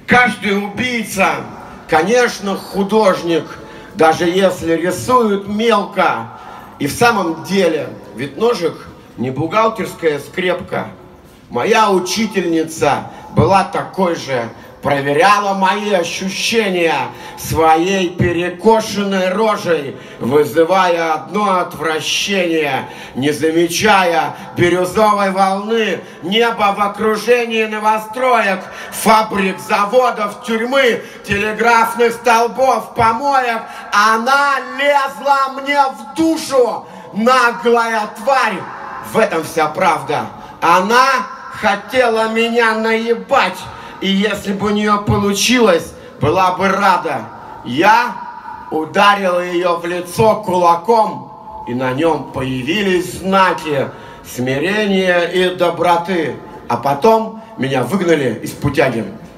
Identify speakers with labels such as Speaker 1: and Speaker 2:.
Speaker 1: Каждый убийца, конечно, художник, даже если рисует мелко. И в самом деле, ведь ножик не бухгалтерская скрепка. Моя учительница была такой же, проверяла мои ощущения своей перекошенной рожей, вызывая одно отвращение, не замечая бирюзовой волны, неба в окружении новостроек, фабрик, заводов, тюрьмы, телеграфных столбов, помоек. Она лезла мне в душу, наглая тварь. В этом вся правда. Она хотела меня наебать. И если бы у нее получилось, была бы рада. Я ударил ее в лицо кулаком, и на нем появились знаки смирения и доброты. А потом меня выгнали из путяги.